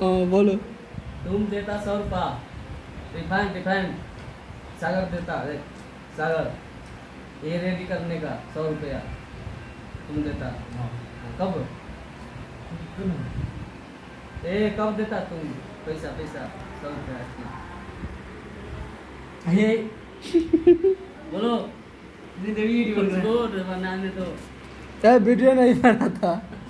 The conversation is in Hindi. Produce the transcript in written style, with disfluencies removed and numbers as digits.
बोलो। तुम देता 100 रुपया रिफाइंड सागर देता है। सागर ये रेडी करने का 100 रुपया तुम देता। कब कब देता तुम पैसा 100 रुपया? बोलो वीडियो बनाने दो। वीडियो नहीं बना था।